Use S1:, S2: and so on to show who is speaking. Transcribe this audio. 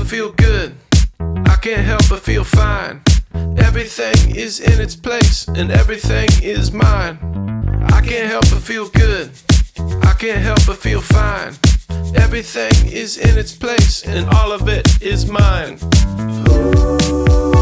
S1: but feel good. I can't help but feel fine. Everything is in its place and everything is mine. I can't help but feel good. I can't help but feel fine. Everything is in its place and all of it is mine. Ooh.